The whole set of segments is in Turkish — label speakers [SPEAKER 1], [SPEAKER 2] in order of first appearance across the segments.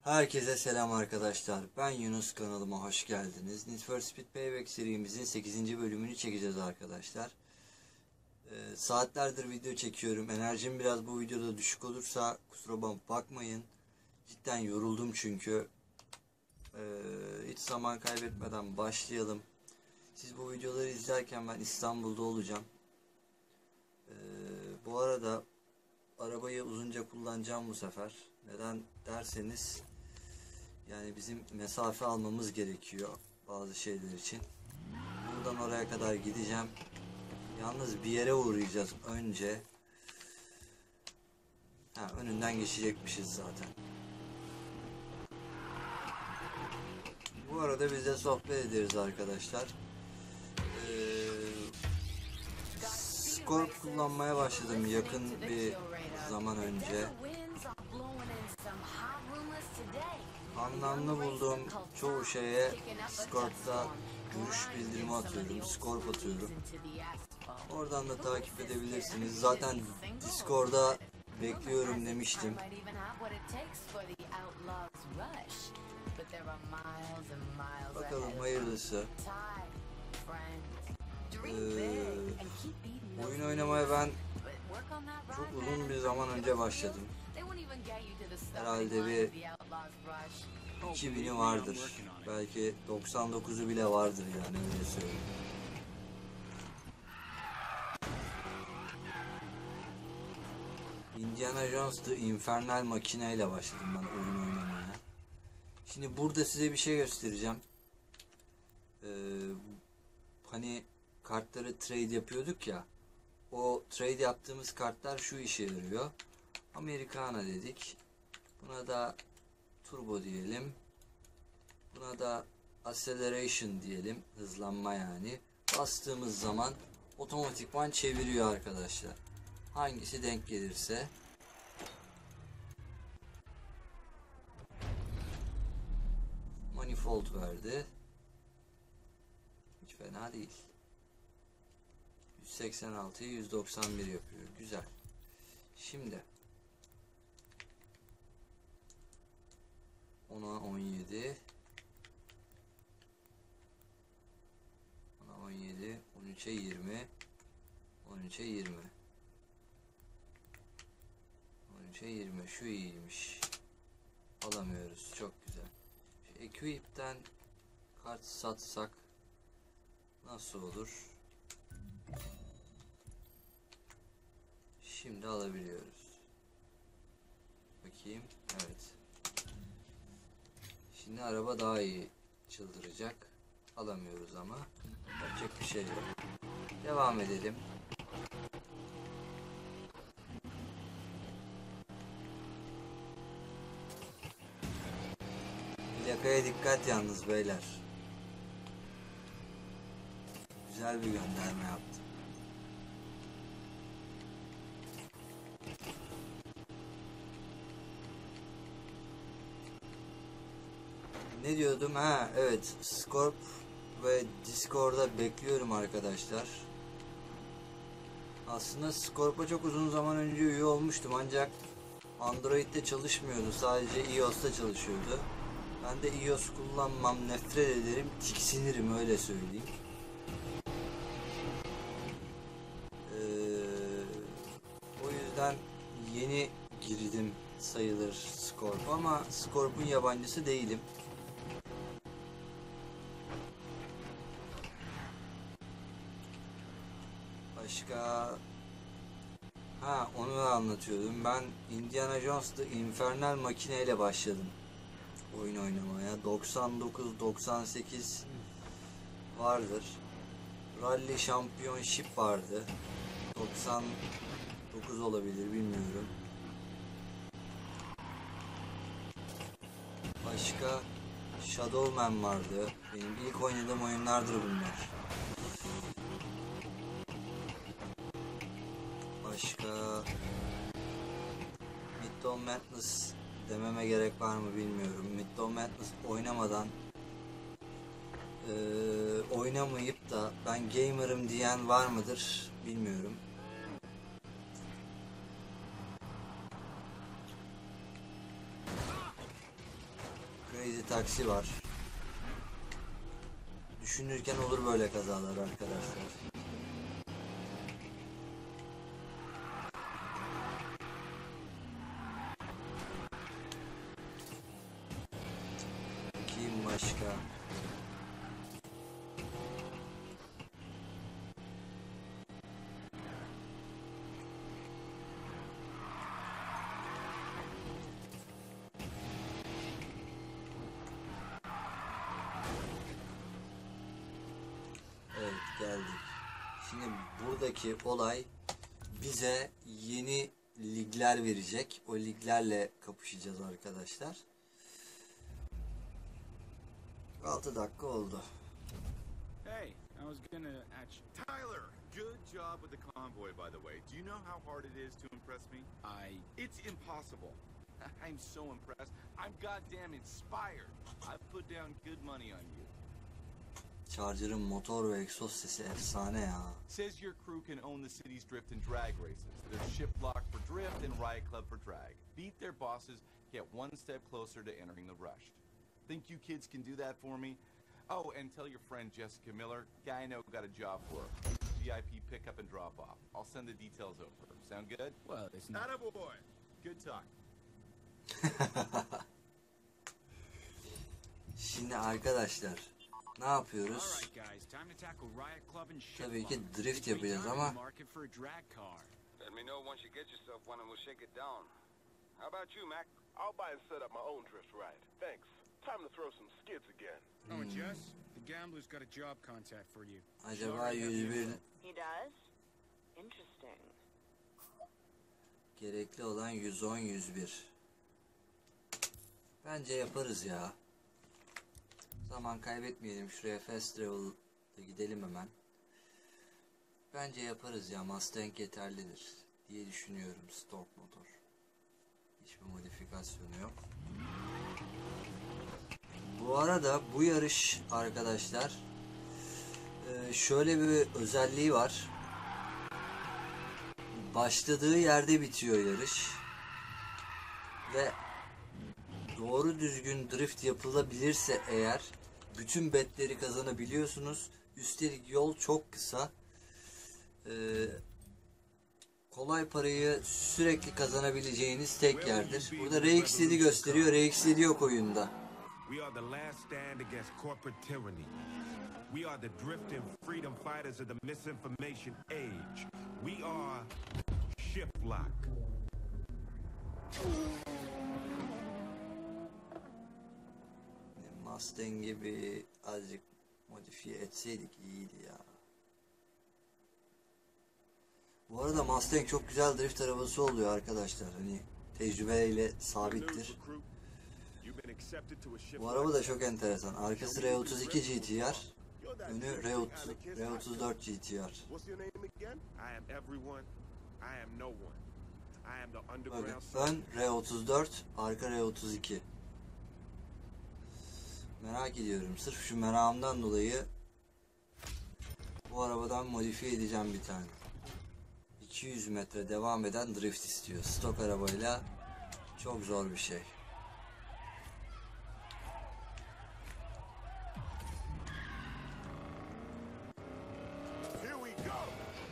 [SPEAKER 1] Herkese selam arkadaşlar. Ben Yunus, kanalıma hoş geldiniz. Need for Speed Payback serimizin 8. bölümünü çekeceğiz arkadaşlar. Saatlerdir video çekiyorum. Enerjim biraz bu videoda düşük olursa kusura bakmayın. Cidden yoruldum çünkü. Hiç zaman kaybetmeden başlayalım. Siz bu videoları izlerken ben İstanbul'da olacağım. Bu arada arabayı uzunca kullanacağım bu sefer. Neden derseniz, yani bizim mesafe almamız gerekiyor bazı şeyler için. Buradan oraya kadar gideceğim. Yalnız bir yere uğrayacağız önce. Önünden geçecekmişiz zaten. Bu arada biz de sohbet ederiz arkadaşlar. Scorp kullanmaya başladım yakın bir zaman önce. Anlamlı bulduğum çoğu şeye Scorp'ta görüş bildirimi atıyorum, Scorp atıyorum. Oradan da takip edebilirsiniz. Zaten Discord'da bekliyorum demiştim. Bakalım hayırlısı. Oyun oynamaya ben çok uzun bir zaman önce başladım. Herhalde bir 2000'i vardır. Belki 99'u bile vardır, yani öyle söyleyeyim. Indiana Jones The Infernal Machina ile başladım ben oyun oynamaya. Şimdi burada size bir şey göstereceğim. Hani kartları trade yapıyorduk ya. O trade yaptığımız kartlar şu işe yarıyor. Americana dedik. Buna da Turbo diyelim. Buna da Acceleration diyelim. Hızlanma yani. Bastığımız zaman otomatikman çeviriyor arkadaşlar. Hangisi denk gelirse. Manifold verdi. Hiç fena değil. 186'yı 191 yapıyor. Güzel. Şimdi 10'a 17, 10'a 17, 13'e 20, 13'e 20, 13'e 20. Şu iyiymiş. Alamıyoruz. Çok güzel. Şu Equip'ten kart satsak nasıl olur? Şimdi alabiliyoruz. Bakayım. Evet. Şimdi araba daha iyi çıldıracak. Alamıyoruz ama. Yapacak bir şey yok. Devam edelim. Plakaya dikkat yalnız beyler. Güzel bir gönderme yaptım. Ne diyordum? Evet, Scorp ve Discord'da bekliyorum arkadaşlar. Aslında Scorp'a çok uzun zaman önce üye olmuştum ancak Android'de çalışmıyordu, sadece iOS'ta çalışıyordu. Ben de iOS kullanmam, nefret ederim, tiksinirim, öyle söyleyeyim. O yüzden yeni girdim sayılır Scorp, ama Scorp'un yabancısı değilim. Başka... onu da anlatıyordum. Ben Indiana Jones The Infernal Machina ile başladım oyun oynamaya. 99-98 vardır. Rally Championship vardı. 99 olabilir, bilmiyorum. Başka Shadowman vardı. Benim ilk oynadığım oyunlardır bunlar. Başka Midtown Madness dememe gerek var mı bilmiyorum. Midtown Madness oynamadan oynamayıp da ben gamer'ım diyen var mıdır bilmiyorum. Crazy Taxi var. Düşünürken olur böyle kazalar arkadaşlar. Kim başka? Evet, geldik. Şimdi buradaki olay bize yeni ligler verecek. O liglerle kapışacağız arkadaşlar. 6 dakika oldu.
[SPEAKER 2] Hey, I was gonna actually.
[SPEAKER 3] Tyler, good job with the convoy, by the way. Do you know how hard it is to impress me? It's impossible. I'm so impressed. I'm goddamn inspired. I put down good money on you.
[SPEAKER 1] Charger'ın motor ve egzoz sesi efsane ya.
[SPEAKER 3] Says your crew can own the city's drift and drag races. There's Shiplock for drift and Riot Club for drag. Beat their bosses, get one step closer to entering the Rushed. Think you kids can do that for me? Oh, and tell your friend Jessica Miller, guy I know got a job for her. VIP pickup and drop off. I'll send the details over. Sound good?
[SPEAKER 2] Well, it's not.
[SPEAKER 3] Attaboy. Good talk.
[SPEAKER 1] Şimdi arkadaşlar ne yapıyoruz?
[SPEAKER 2] Alright, guys, time to tackle Riot Club and Shiplock.
[SPEAKER 1] Tabii ki drift yapacağız ama
[SPEAKER 2] Market for a drag car.
[SPEAKER 4] Let me know once you get yourself one and we'll shake it down. How about you, Mac?
[SPEAKER 5] I'll buy and set up my own drift ride. Thanks. Time to throw some skids again.
[SPEAKER 2] Oh, Jess, the gambler's got a job contact for you.
[SPEAKER 1] acaba 101
[SPEAKER 6] He does? Interesting.
[SPEAKER 1] gerekli olan 110 101. Bence yaparız ya. Zaman kaybetmeyelim, şuraya fast travel'da gidelim hemen. Bence yaparız ya, Mustang yeterlidir diye düşünüyorum. Stock motor. Hiçbir modifikasyonu yok. Bu arada bu yarış arkadaşlar şöyle bir özelliği var. Başladığı yerde bitiyor yarış. Ve doğru düzgün drift yapılabilirse eğer bütün betleri kazanabiliyorsunuz. Üstelik yol çok kısa. Kolay parayı sürekli kazanabileceğiniz tek yerdir. Burada RX7 gösteriyor. RX7 yok oyunda.
[SPEAKER 7] We are the last stand against corporate tyranny. We are the drift and freedom fighters of the misinformation age. We are Shiplock.
[SPEAKER 1] Mustang gibi azıcık modifiye etseydik iyiydi ya. Bu arada Mustang çok güzel drift arabası oluyor arkadaşlar. Hani tecrübeyle sabittir. Bu araba da çok enteresan. Arkası R32 GTR, önü R34 GTR. Bakın, ön R34, arka R32. Merak ediyorum. Sırf şu merakımdan dolayı bu arabadan modifiye edeceğim bir tane. 200 metre devam eden drift istiyor. Stok arabayla çok zor bir şey.
[SPEAKER 5] Here we go.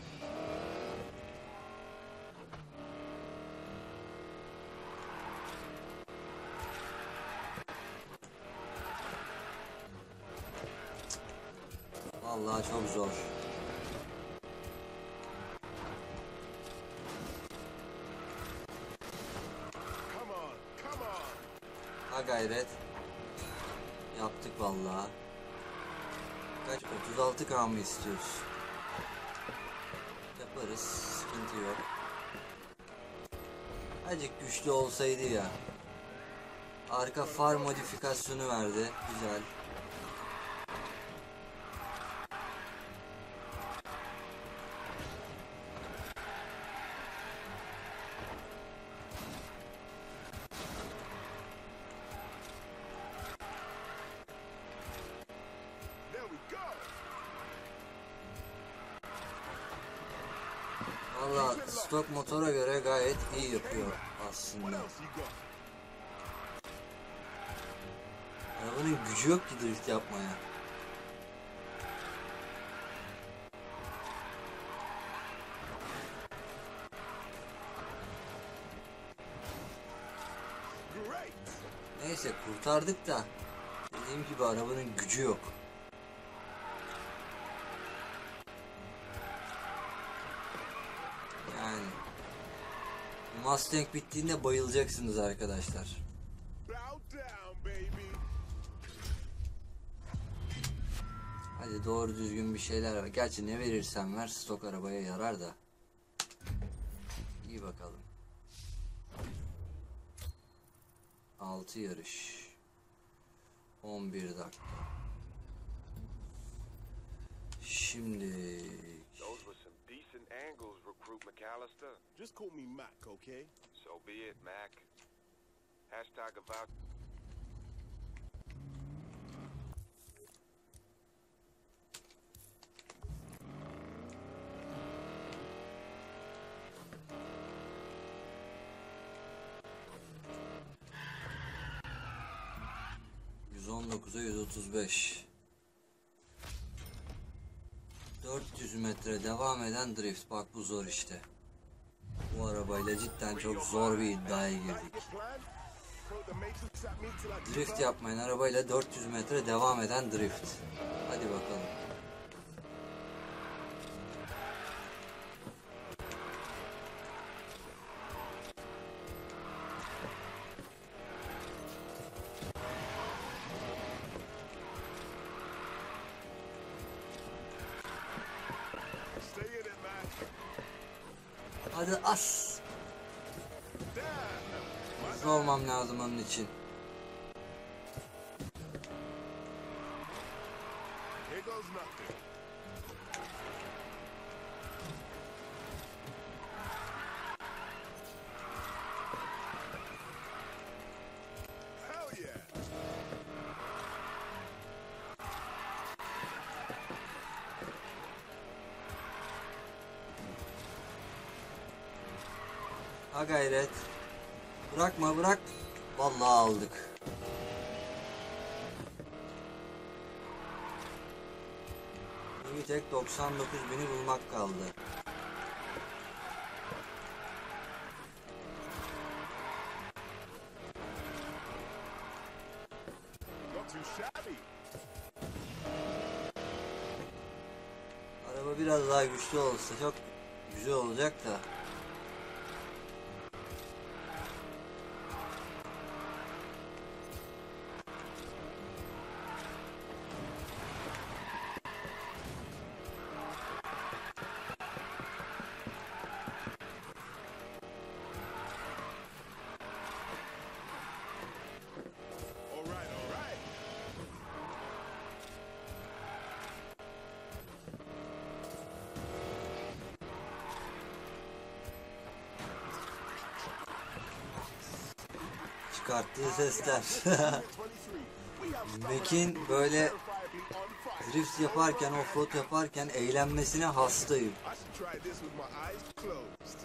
[SPEAKER 1] Vallahi çok zor.
[SPEAKER 5] Come on, come on.
[SPEAKER 1] Ha gayret. Yaptık vallahi. Kaç? 36K mı istiyoruz? Yaparız. Sıkıntı yok. Azıcık güçlü olsaydı ya. Arka far modifikasyonu verdi. Güzel.
[SPEAKER 5] There we go.
[SPEAKER 1] Valla stok motora göre gayet iyi yapıyor
[SPEAKER 5] What
[SPEAKER 1] aslında.
[SPEAKER 5] else you got?
[SPEAKER 1] gücü yok ki drift yapmaya.
[SPEAKER 5] Great!
[SPEAKER 1] Neyse kurtardık da dediğim gibi arabanın gücü yok. Yani Mustang bittiğinde bayılacaksınız arkadaşlar.
[SPEAKER 5] Bow down, baby.
[SPEAKER 1] Hadi doğru düzgün bir şeyler ver. Gerçi ne verirsen ver stok arabaya yarar da. İyi bakalım. 6 yarış. 11 dakika. Şimdi
[SPEAKER 4] Those were some decent angles, Recruit McAllister.
[SPEAKER 5] Just call me Mac, okay?
[SPEAKER 4] So be it, Mac. Hashtag about...
[SPEAKER 1] %19'a 135. 400 metre devam eden drift. Bak bu zor işte. Bu arabayla cidden çok zor bir iddiaya girdik.
[SPEAKER 5] Plan? Throw the matrix at me till I give
[SPEAKER 1] Drift
[SPEAKER 5] up.
[SPEAKER 1] yapmayan arabayla 400 metre devam eden drift. Hadi bakalım.
[SPEAKER 5] Stay in it, Mac.
[SPEAKER 1] Hadi as.
[SPEAKER 5] Damn!
[SPEAKER 1] Hızlı olmam lazım onun için.
[SPEAKER 5] Here goes nothing. Hell yeah!
[SPEAKER 1] Ha gayret. Bırakma bırak. Vallahi aldık. Bir tek 99.000'i bulmak kaldı.
[SPEAKER 5] Not too shabby.
[SPEAKER 1] Araba biraz daha güçlü olsa çok güzel olacak da.
[SPEAKER 5] All right, all right.
[SPEAKER 1] Çıkarttığı sesler.
[SPEAKER 5] 23. We have started
[SPEAKER 1] Mac'in böyle
[SPEAKER 5] verifiably on fire.
[SPEAKER 1] drift yaparken, offroad yaparken eğlenmesine hastayım.
[SPEAKER 5] I should try this with my eyes closed.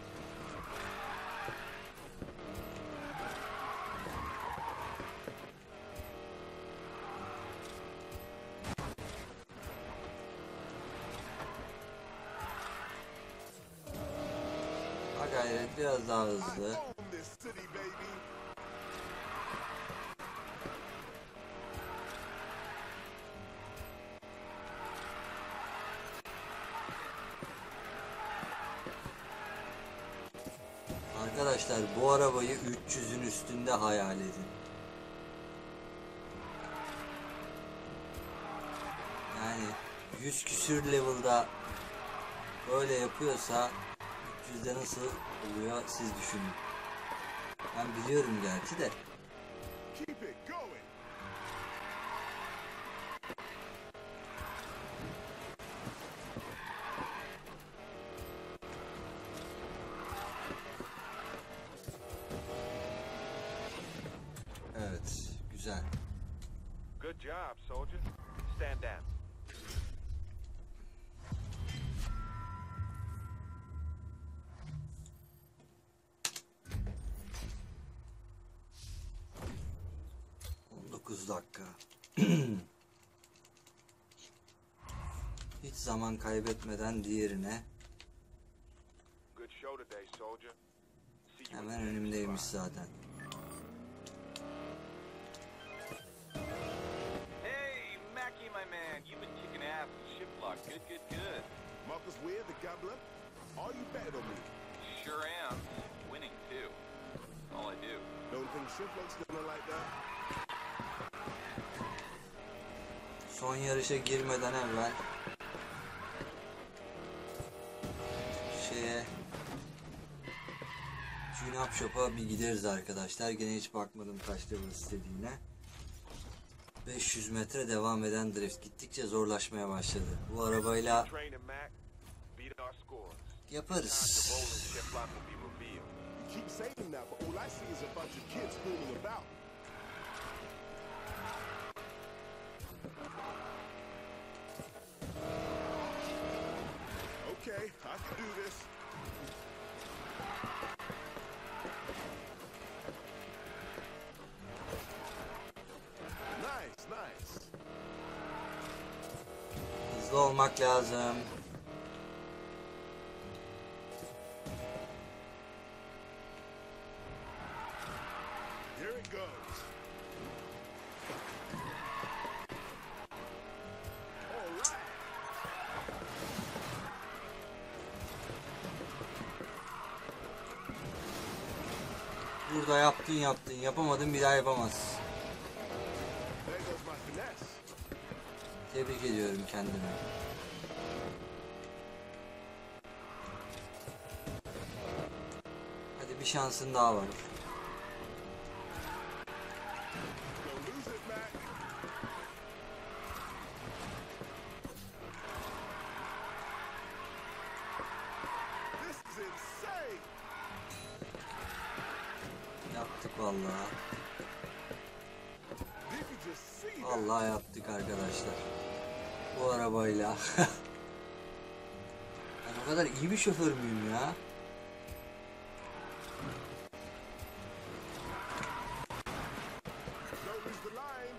[SPEAKER 1] Ha gayret biraz daha
[SPEAKER 5] I
[SPEAKER 1] hızlı.
[SPEAKER 5] own this city, baby.
[SPEAKER 1] Arkadaşlar bu arabayı 300'ün üstünde hayal edin. Yani 100 küsür level'da böyle yapıyorsa 300'de nasıl oluyor siz düşünün. Ben biliyorum gerçi de.
[SPEAKER 5] Keep it going.
[SPEAKER 1] Evet, güzel.
[SPEAKER 4] Good job, soldier. Stand down.
[SPEAKER 1] 30 dakika. Hiç zaman kaybetmeden diğerine.
[SPEAKER 5] Good show today, soldier. See you
[SPEAKER 1] Hemen
[SPEAKER 5] at the
[SPEAKER 1] önümdeymiş
[SPEAKER 5] spot.
[SPEAKER 1] zaten.
[SPEAKER 3] Hey, Mackie, my man. You've been kicking ass in Shiplock. Good.
[SPEAKER 5] Marcus Weir, the gambler? Are you betting on me?
[SPEAKER 3] Sure am. Winning, too. All I do.
[SPEAKER 5] Don't think Shiplock's gonna like that.
[SPEAKER 1] Son yarışa girmeden evvel Tune-Up Shop'a bir gideriz arkadaşlar. Gene hiç bakmadım kaç level istediğine. 500 metre devam eden drift gittikçe zorlaşmaya başladı. Bu arabayla
[SPEAKER 5] Training, Mac. Beat our scores.
[SPEAKER 1] yaparız.
[SPEAKER 5] The role in Shiplock will be revealed. You keep saying that, but all I see is a bunch of kids fooling about. Okay, I can do this. Nice.
[SPEAKER 1] Hızlı olmak lazım.
[SPEAKER 5] Here it goes. All right.
[SPEAKER 1] Burada yaptın yapamadın bir daha yapamaz.
[SPEAKER 5] There goes my finesse.
[SPEAKER 1] Tebrik ediyorum kendimi. Hadi bir şansın daha var.
[SPEAKER 5] Don't lose it, Mac. This is insane.
[SPEAKER 1] Yaptık vallahi.
[SPEAKER 5] Did you just see that?
[SPEAKER 1] Vallahi yaptık arkadaşlar. Bu arabayla. Ben o kadar iyi bir şoför müyüm ya?
[SPEAKER 5] Don't lose the line.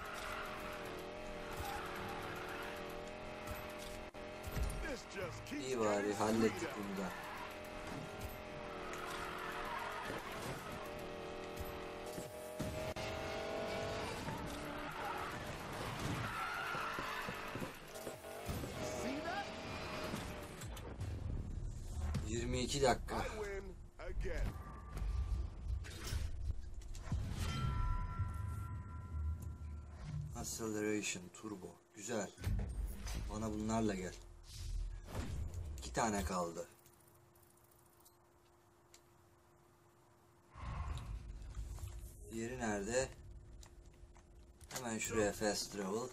[SPEAKER 5] This just keeps
[SPEAKER 1] İyi bari
[SPEAKER 5] getting
[SPEAKER 1] hallettik
[SPEAKER 5] sweeter.
[SPEAKER 1] bunu da.
[SPEAKER 5] See that?
[SPEAKER 1] 22 dakika.
[SPEAKER 5] I win again.
[SPEAKER 1] Acceleration Turbo. Güzel. Bana bunlarla gel. 2 tane kaldı. Diğeri nerede? Hemen şuraya fast travel.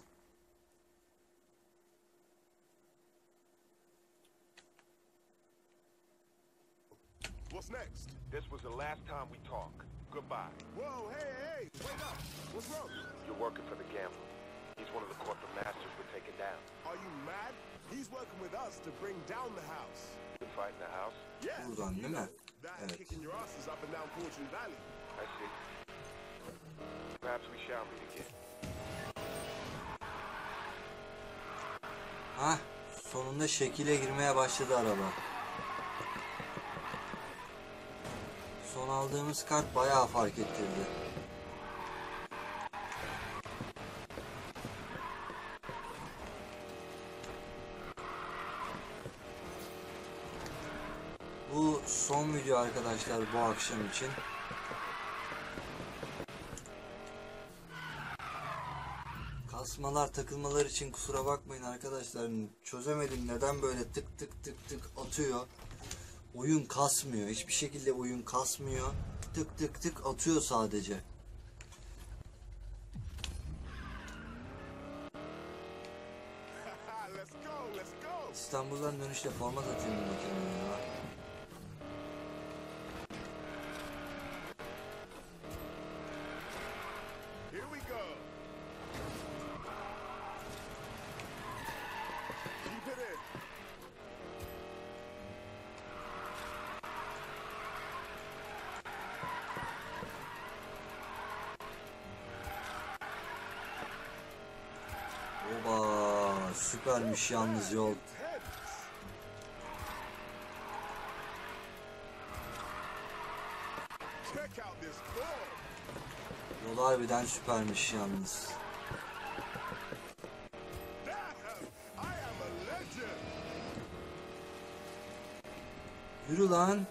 [SPEAKER 5] What's next? This was the last time we talk. Goodbye. Whoa, hey, wait up. What's wrong? You're working for the gambler. He's one of the corporate masters we're taking down. Are you mad? He's working with us to bring down the house. You're fighting the house? Yeah.
[SPEAKER 1] Buradan değil mi?
[SPEAKER 5] That
[SPEAKER 1] Evet.
[SPEAKER 5] kicking your asses up and down Fortune Valley. I see. Perhaps we shall meet again.
[SPEAKER 1] Hah, sonunda şekile girmeye başladı araba. Son aldığımız kart bayağı fark ettirdi. Bu son video arkadaşlar bu akşam için. Kasmalar takılmalar için kusura bakmayın arkadaşlar. Çözemedim neden böyle tık tık tık tık atıyor. Oyun kasmıyor. Hiçbir şekilde oyun kasmıyor. Tık tık tık atıyor sadece.
[SPEAKER 5] Let's go, let's go.
[SPEAKER 1] İstanbul'dan dönüşte format atayım bu makineye ya.
[SPEAKER 5] Here we go. Keep it in.
[SPEAKER 1] süpermiş yalnız yol.
[SPEAKER 5] Check out this board.
[SPEAKER 1] Yol harbiden süpermiş yalnız.
[SPEAKER 5] Damn, I am a legend.
[SPEAKER 1] Yürü lan.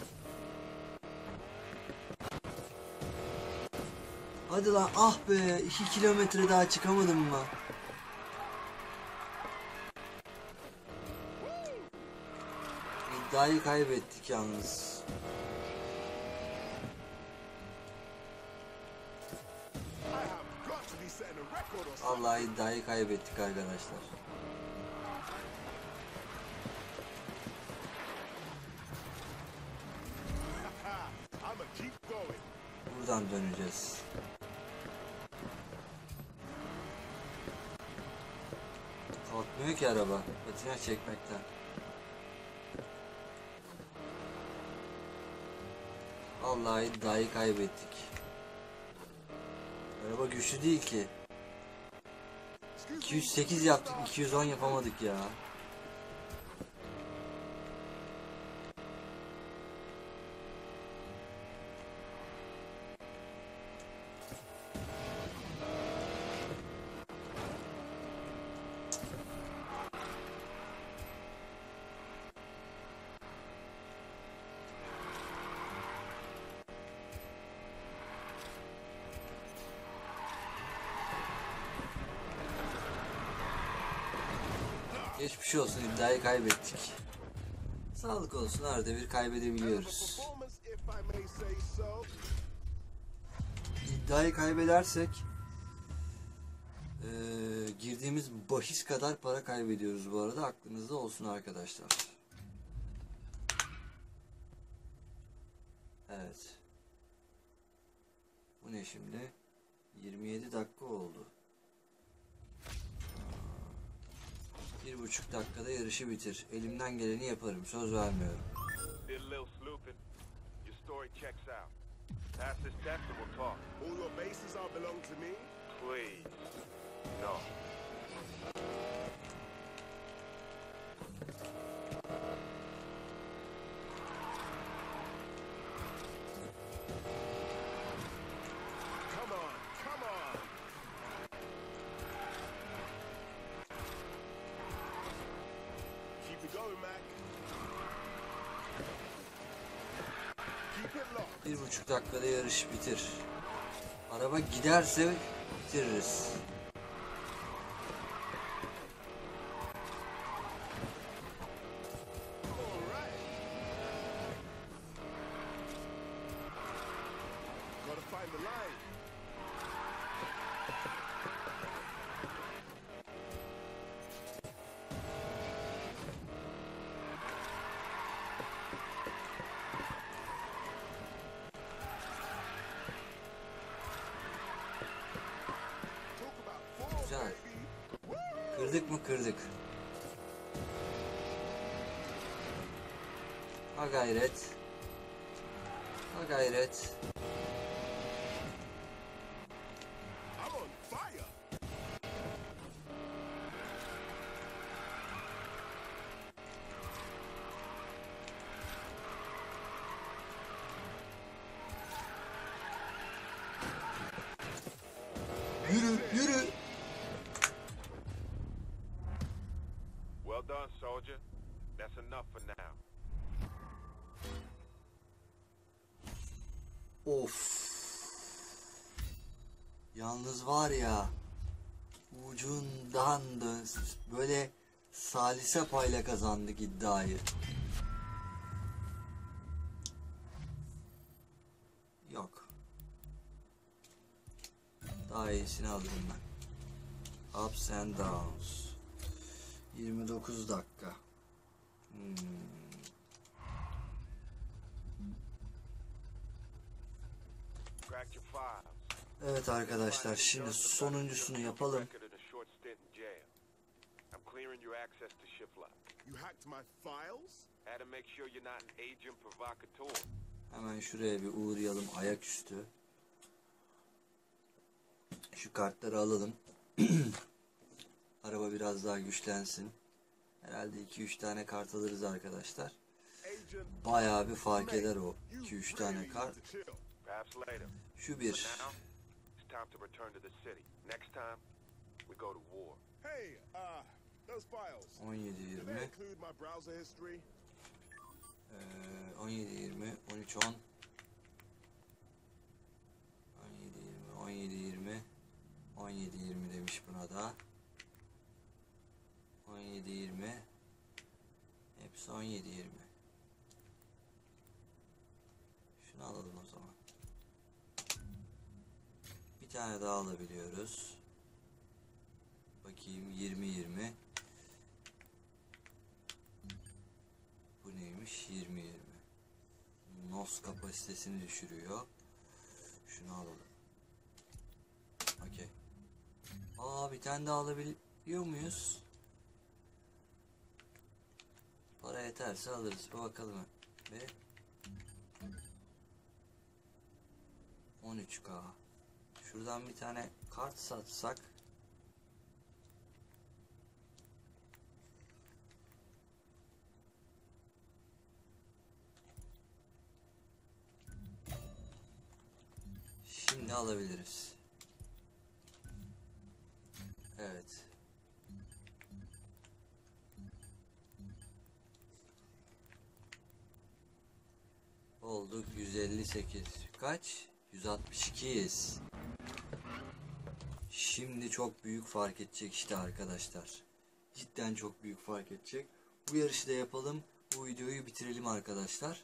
[SPEAKER 1] Hadi lan, ah be, 2 kilometre daha çıkamadım mı? İddiayı kaybettik yalnız.
[SPEAKER 5] I have got to be setting a record or something.
[SPEAKER 1] Vallahi iddiayı kaybettik arkadaşlar.
[SPEAKER 5] I'ma keep going.
[SPEAKER 1] Buradan döneceğiz. Kalkmıyor ki araba. Patinaj çekmekten. Vallahi iddiayı kaybettik. Araba güçlü değil ki. 208 yaptık, 210 yapamadık ya. Geçmiş olsun, iddiayı kaybettik. Sağlık olsun, arada bir kaybedebiliyoruz.
[SPEAKER 5] Performance, if I may say so.
[SPEAKER 1] İddiayı kaybedersek girdiğimiz bahis kadar para kaybediyoruz bu arada, aklınızda olsun arkadaşlar. Evet. Bu ne şimdi? 27 dakika oldu. 1,5 dakikada yarışı bitir. Elimden geleni yaparım. Söz vermiyorum.
[SPEAKER 5] Did a little sleuthing. Your story checks out. Pass this test and we'll talk. All your bases all belong to me? Please. No. Come on, come on. Keep it going, Mac. Keep it locked.
[SPEAKER 1] 1,5 dakikada yarış bitir. Araba giderse bitiririz.
[SPEAKER 5] All right. Gotta find the line. Talk about form,
[SPEAKER 1] Güzel.
[SPEAKER 5] baby.
[SPEAKER 1] Kırdık mı? Kırdık. Ha gayret. Ha gayret.
[SPEAKER 5] I'm on fire.
[SPEAKER 1] Yürü, yürü.
[SPEAKER 5] Well done, soldier. That's enough for now.
[SPEAKER 1] Of. Yalnız var ya, ucundan dön, böyle salise payla kazandık iddiayı. Yok. Daha iyisini alırım ben. Ups and downs. 29 dakika.
[SPEAKER 5] Crack your files.
[SPEAKER 1] Evet arkadaşlar, şimdi sonuncusunu yapalım.
[SPEAKER 5] I'm clearing your access to Shiflock. You hacked my files? Had to make sure you're not an agent provocateur.
[SPEAKER 1] Hemen şuraya bir uğrayalım, ayaküstü. Şu kartları alalım. araba biraz daha güçlensin. Herhalde 2-3 tane kart alırız arkadaşlar. Bayağı bir fark eder o 2-3 tane kart.
[SPEAKER 5] Perhaps later.
[SPEAKER 1] Şu bir.
[SPEAKER 5] But now, it's time to return to the city. Next time, we go to war. Hey, those files.
[SPEAKER 1] 17-20.
[SPEAKER 5] They include my browser history.
[SPEAKER 1] 17-20, 13-10. 17-20, 17-20 demiş buna da. 17-20. Hepsi 17-20. Şunu alalım o zaman. Bir tane daha alabiliyoruz. Bakayım 20-20. Bu neymiş? 20-20. NOS kapasitesini düşürüyor. Şunu alalım. Okey. Bir tane daha alabiliyor muyuz? Para yeterse alırız. Bir bakalım. Ve 13K. Şuradan bir tane kart satsak. Şimdi alabiliriz. Evet. Olduk 158. Kaç? 162'yiz. Şimdi çok büyük fark edecek işte arkadaşlar. Cidden çok büyük fark edecek. Bu yarışı da yapalım. Bu videoyu bitirelim arkadaşlar.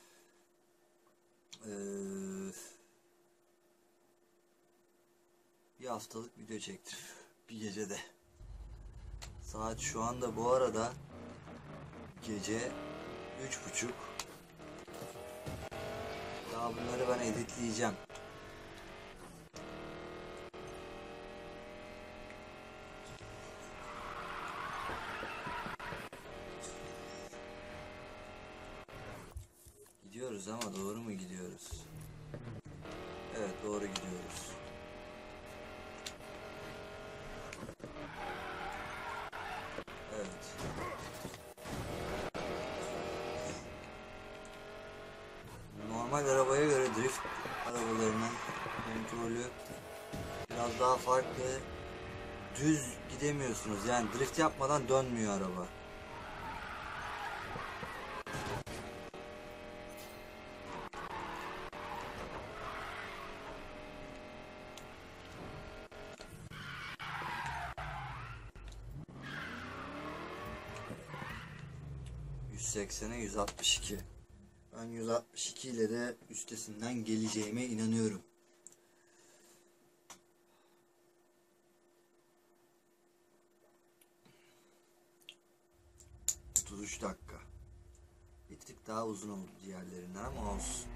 [SPEAKER 1] Bir haftalık video çektim. Bir gecede. Saat şu anda bu arada gece 3:30. Daha bunları ben editleyeceğim. Gidiyoruz ama doğru mu gidiyoruz? Evet, doğru gidiyoruz. Evet. Normal arabaya göre drift arabalarının kontrolü biraz daha farklı. Düz gidemiyorsunuz. Yani drift yapmadan dönmüyor araba. %80'e 162. Ben 162 ile de üstesinden geleceğime inanıyorum. 33 dakika. Bir tık daha uzun oldu diğerlerinden ama olsun.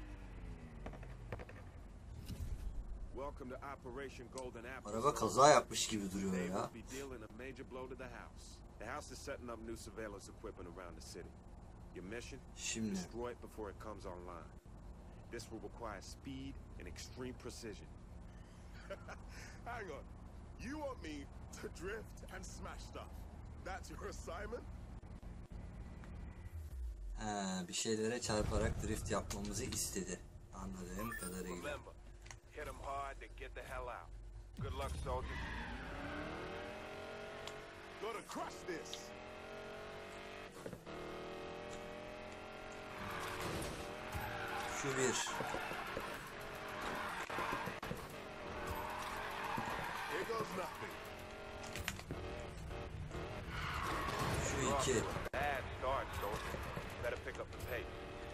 [SPEAKER 1] Araba kaza yapmış gibi duruyor ya.
[SPEAKER 5] The house is setting up new surveillance equipment around the city. Your mission?
[SPEAKER 1] Şimdi.
[SPEAKER 5] Destroy it before it comes online. This will require speed and extreme precision. Hang on. You want me to drift and smash stuff? That's your assignment?
[SPEAKER 1] Bir şeylere çarparak drift yapmamızı istedi. Anladığım kadarıyla.
[SPEAKER 5] Remember, hit 'em hard and get the hell out. Good luck, soldier. Gotta crush this.
[SPEAKER 1] Şu bir.
[SPEAKER 5] Here goes nothing.
[SPEAKER 1] Şu iki.
[SPEAKER 5] Bad start, soldier. Better pick up the pace.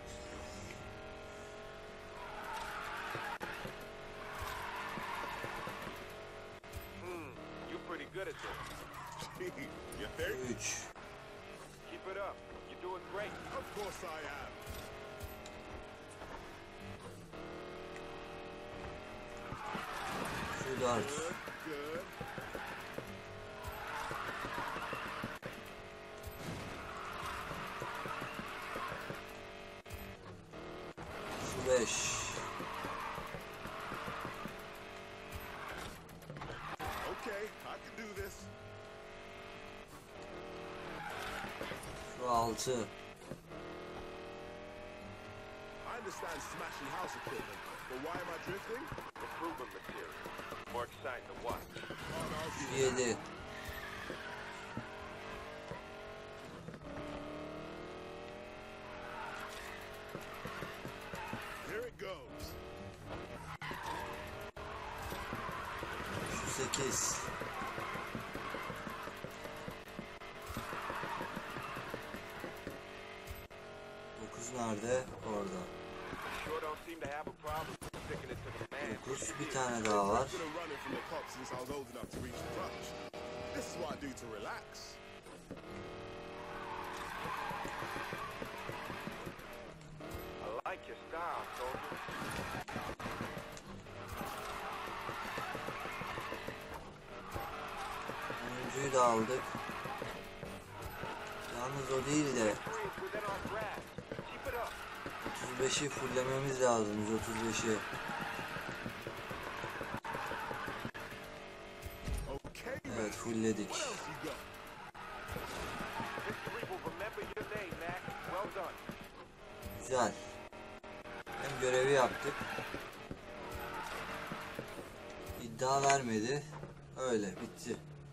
[SPEAKER 5] You're pretty good at this. You think?
[SPEAKER 1] 3.
[SPEAKER 5] Keep it up. You're doing great. Of course I am.
[SPEAKER 1] Şu 4.
[SPEAKER 5] Good.
[SPEAKER 1] Şu 5.
[SPEAKER 5] Okay, I can do this.
[SPEAKER 1] Şu 6.
[SPEAKER 5] I understand smashing house equipment, but why am I drifting? Improvement material. More exciting to watch.
[SPEAKER 1] Şu 7.
[SPEAKER 5] Here it goes.
[SPEAKER 1] Şu 8. Nerede? Orada. 9. Bir tane daha var. Oyuncuyu da aldık. Yalnız o değil de 35'i fulllememiz lazım. 135'i. Evet, fullledik. Güzel. Hem görevi yaptık. İddia vermedi. Öyle bitti.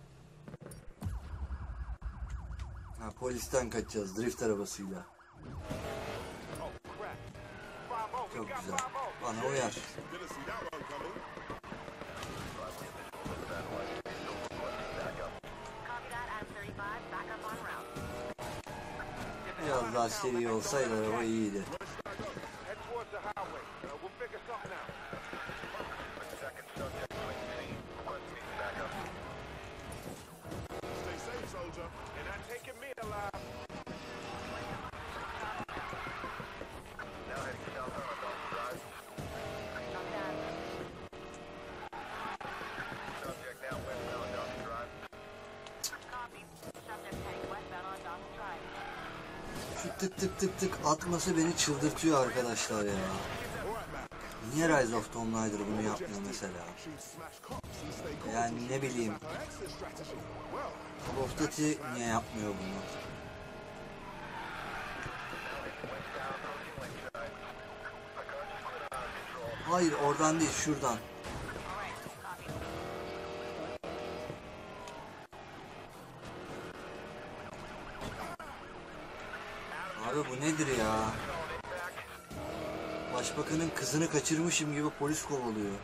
[SPEAKER 1] Ha, polisten kaçacağız drift arabasıyla. Çok güzel. Bana uyar. Biraz daha seri olsaydı araba iyiydi. Tık tık tık tık atması beni çıldırtıyor arkadaşlar ya. Niye Rise of Tomb Raider bunu yapmıyor mesela? Yani ne bileyim. Call of Duty niye yapmıyor bunu? Hayır, oradan değil, şuradan. Abi bu nedir ya? Başbakanın kızını kaçırmışım gibi polis kovalıyor.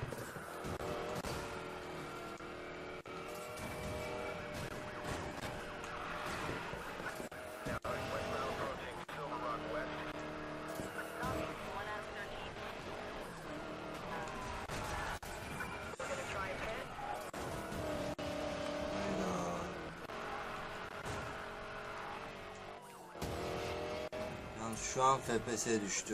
[SPEAKER 1] Şu an FPS düştü.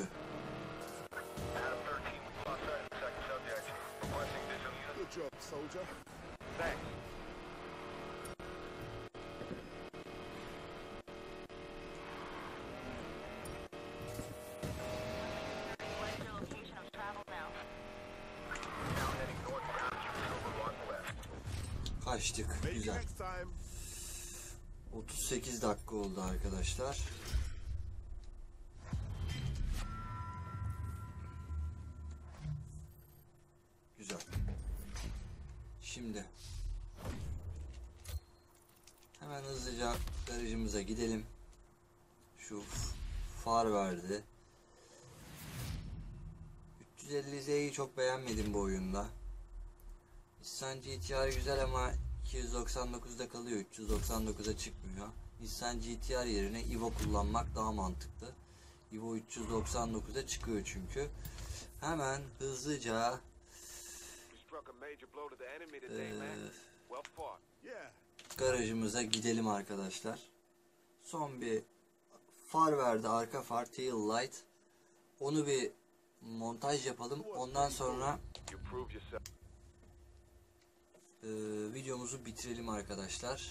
[SPEAKER 1] Kaçtık. Güzel. 38 dakika oldu arkadaşlar. Güzel. Şimdi hemen hızlıca garajımıza gidelim. Şu far verdi. 350Z'yi çok beğenmedim bu oyunda. Nissan GT-R güzel ama 299'da kalıyor. 399'a çıkmıyor. Nissan GT-R yerine Evo kullanmak daha mantıklı. Evo 399'a çıkıyor çünkü. Hemen hızlıca garajımıza gidelim arkadaşlar. Son bir far verdi, arka far, tail light. Onu bir montaj yapalım. Ondan sonra videomuzu bitirelim arkadaşlar.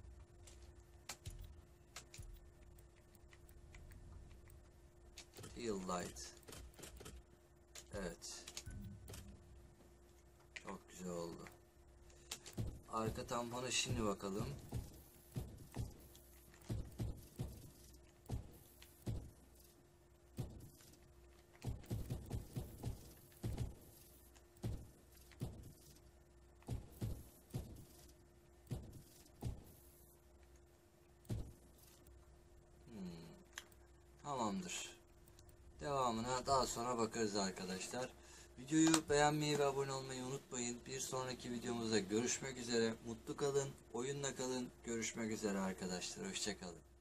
[SPEAKER 1] Tail light. Evet. Çok güzel oldu. Arka tampona şimdi bakalım. Tamamdır. Devamına daha sonra bakarız arkadaşlar. Videoyu beğenmeyi ve abone olmayı unutmayın. Bir sonraki videomuzda görüşmek üzere. Mutlu kalın, oyunla kalın. Görüşmek üzere arkadaşlar. Hoşça kalın.